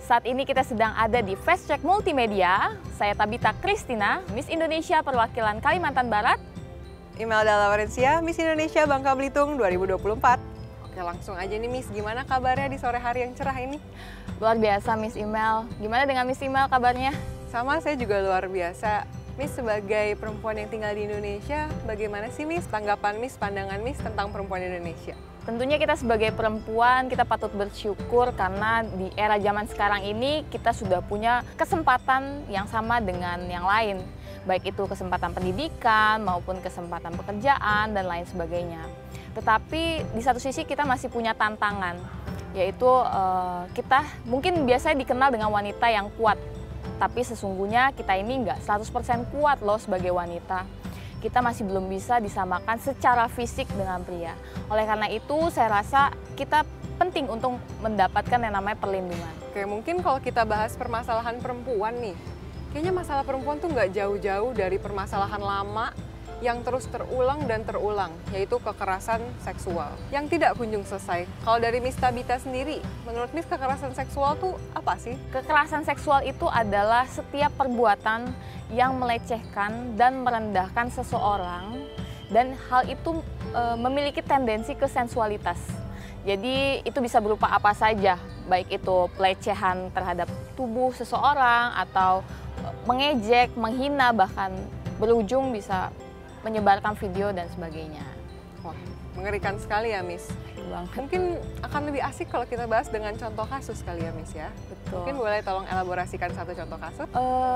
Saat ini kita sedang ada di Fast Track Multimedia. Saya Tabita Christina, Miss Indonesia perwakilan Kalimantan Barat. Imelda Laurencia, Miss Indonesia Bangka Belitung 2024. Oke, langsung aja nih Miss, gimana kabarnya di sore hari yang cerah ini? Luar biasa Miss Imel. Gimana dengan Miss Imel kabarnya? Sama, saya juga luar biasa. Miss, sebagai perempuan yang tinggal di Indonesia, bagaimana sih Miss tanggapan Miss, pandangan Miss tentang perempuan Indonesia? Tentunya kita sebagai perempuan, kita patut bersyukur karena di era zaman sekarang ini kita sudah punya kesempatan yang sama dengan yang lain. Baik itu kesempatan pendidikan maupun kesempatan pekerjaan dan lain sebagainya. Tetapi di satu sisi kita masih punya tantangan, yaitu kita mungkin biasanya dikenal dengan wanita yang kuat. Tapi sesungguhnya kita ini nggak 100% kuat loh sebagai wanita. Kita masih belum bisa disamakan secara fisik dengan pria. Oleh karena itu saya rasa kita penting untuk mendapatkan yang namanya perlindungan. Oke, mungkin kalau kita bahas permasalahan perempuan nih, kayaknya masalah perempuan tuh nggak jauh-jauh dari permasalahan lama yang terus terulang dan terulang, yaitu kekerasan seksual yang tidak kunjung selesai. Kalau dari Miss Tabita sendiri, menurut Miss kekerasan seksual tuh apa sih? Kekerasan seksual itu adalah setiap perbuatan yang melecehkan dan merendahkan seseorang, dan hal itu memiliki tendensi ke sensualitas. Jadi itu bisa berupa apa saja, baik itu pelecehan terhadap tubuh seseorang atau mengejek, menghina, bahkan berujung bisa menyebarkan video dan sebagainya. Wah, mengerikan sekali ya Miss. Mungkin akan lebih asik kalau kita bahas dengan contoh kasus kali ya Miss ya. Betul. Mungkin boleh tolong elaborasikan satu contoh kasus?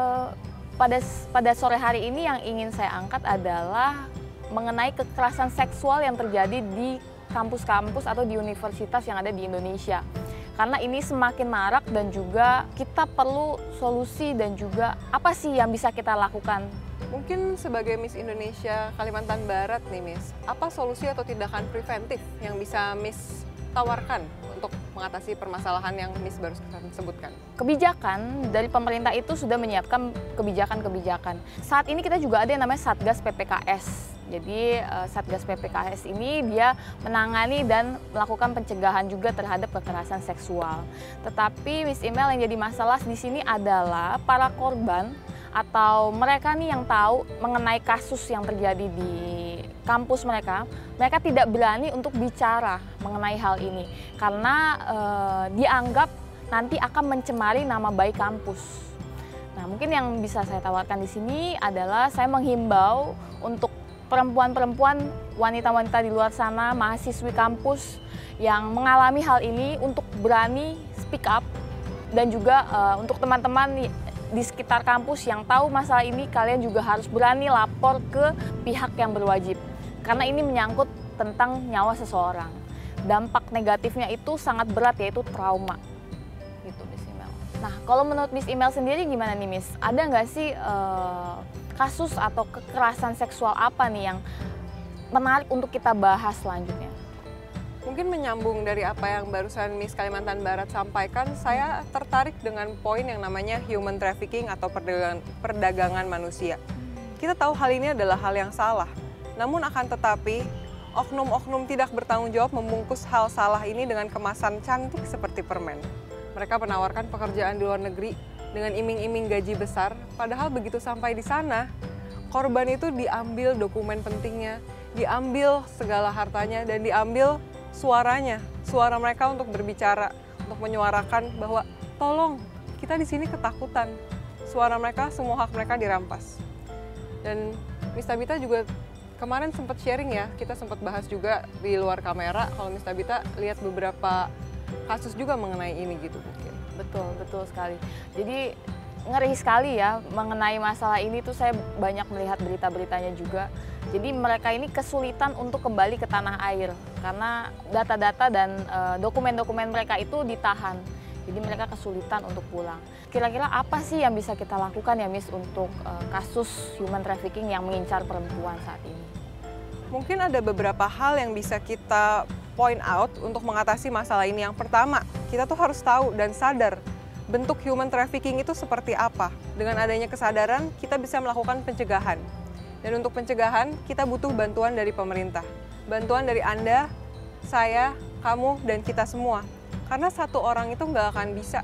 Pada sore hari ini yang ingin saya angkat adalah mengenai kekerasan seksual yang terjadi di kampus-kampus atau di universitas yang ada di Indonesia. Karena ini semakin marak dan juga kita perlu solusi dan juga apa sih yang bisa kita lakukan. Mungkin sebagai Miss Indonesia Kalimantan Barat nih Miss, apa solusi atau tindakan preventif yang bisa Miss tawarkan untuk mengatasi permasalahan yang Miss baru sebutkan? Kebijakan dari pemerintah itu sudah menyiapkan kebijakan-kebijakan. Saat ini kita juga ada yang namanya Satgas PPKS. Jadi Satgas PPKS ini dia menangani dan melakukan pencegahan juga terhadap kekerasan seksual. Tetapi Miss Imel yang jadi masalah di sini adalah para korban atau mereka nih yang tahu mengenai kasus yang terjadi di kampus mereka tidak berani untuk bicara mengenai hal ini karena dianggap nanti akan mencemari nama baik kampus. Nah, mungkin yang bisa saya tawarkan di sini adalah saya menghimbau untuk perempuan-perempuan, wanita-wanita di luar sana, mahasiswi kampus yang mengalami hal ini untuk berani speak up, dan juga untuk teman-teman di sekitar kampus yang tahu masalah ini, kalian juga harus berani lapor ke pihak yang berwajib. Karena ini menyangkut tentang nyawa seseorang. Dampak negatifnya itu sangat berat, yaitu trauma. Gitu Miss Imel. Nah, kalau menurut Miss Imel sendiri gimana nih Miss? Ada nggak sih kasus atau kekerasan seksual apa nih yang menarik untuk kita bahas selanjutnya? Mungkin menyambung dari apa yang barusan Miss Kalimantan Barat sampaikan, saya tertarik dengan poin yang namanya human trafficking atau perdagangan manusia. Kita tahu hal ini adalah hal yang salah, namun akan tetapi oknum-oknum tidak bertanggung jawab membungkus hal salah ini dengan kemasan cantik seperti permen. Mereka menawarkan pekerjaan di luar negeri dengan iming-iming gaji besar, padahal begitu sampai di sana, korban itu diambil dokumen pentingnya, diambil segala hartanya, dan diambil suaranya, suara mereka untuk berbicara, untuk menyuarakan bahwa tolong, kita di sini ketakutan. Suara mereka, semua hak mereka dirampas. Dan Miss Tabita juga kemarin sempat sharing ya, kita sempat bahas juga di luar kamera, kalau Miss Tabita lihat beberapa kasus juga mengenai ini gitu mungkin. Betul sekali. Jadi ngeri sekali ya mengenai masalah ini tuh, saya banyak melihat berita-beritanya juga. Jadi mereka ini kesulitan untuk kembali ke tanah air karena data-data dan dokumen-dokumen mereka itu ditahan. Jadi mereka kesulitan untuk pulang. Kira-kira apa sih yang bisa kita lakukan ya Miss untuk kasus human trafficking yang mengincar perempuan saat ini? Mungkin ada beberapa hal yang bisa kita point out untuk mengatasi masalah ini. Yang pertama, kita tuh harus tahu dan sadar bentuk human trafficking itu seperti apa. Dengan adanya kesadaran, kita bisa melakukan pencegahan. Dan untuk pencegahan, kita butuh bantuan dari pemerintah. Bantuan dari Anda, saya, kamu, dan kita semua. Karena satu orang itu nggak akan bisa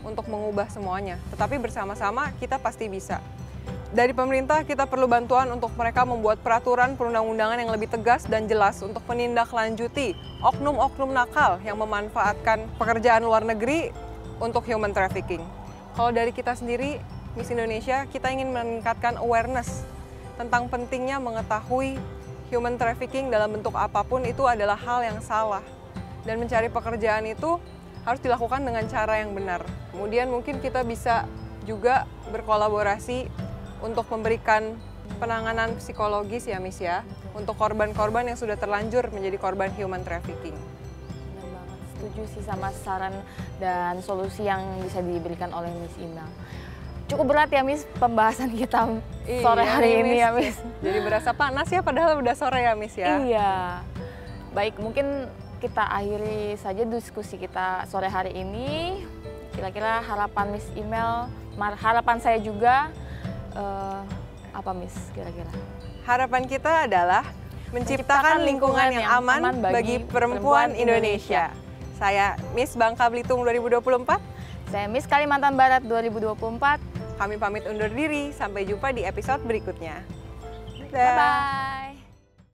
untuk mengubah semuanya, tetapi bersama-sama kita pasti bisa. Dari pemerintah kita perlu bantuan untuk mereka membuat peraturan perundang-undangan yang lebih tegas dan jelas untuk menindaklanjuti oknum-oknum nakal yang memanfaatkan pekerjaan luar negeri untuk human trafficking. Kalau dari kita sendiri, Miss Indonesia, kita ingin meningkatkan awareness tentang pentingnya mengetahui human trafficking dalam bentuk apapun itu adalah hal yang salah. Dan mencari pekerjaan itu harus dilakukan dengan cara yang benar. Kemudian mungkin kita bisa juga berkolaborasi untuk memberikan penanganan psikologis ya Miss ya, untuk korban-korban yang sudah terlanjur menjadi korban human trafficking. Benar banget, setuju sih sama saran dan solusi yang bisa diberikan oleh Miss Ina. Cukup berat ya Miss pembahasan kita sore hari ini ya Miss. Jadi berasa panas ya padahal udah sore ya Miss ya. Iya. Baik, mungkin kita akhiri saja diskusi kita sore hari ini. Kira-kira harapan Miss Imel, harapan saya juga apa Miss kira-kira? Harapan kita adalah menciptakan lingkungan yang aman bagi perempuan Indonesia. Saya Miss Bangka Belitung 2024. Saya Miss Kalimantan Barat 2024. Kami pamit undur diri, sampai jumpa di episode berikutnya. Bye-bye.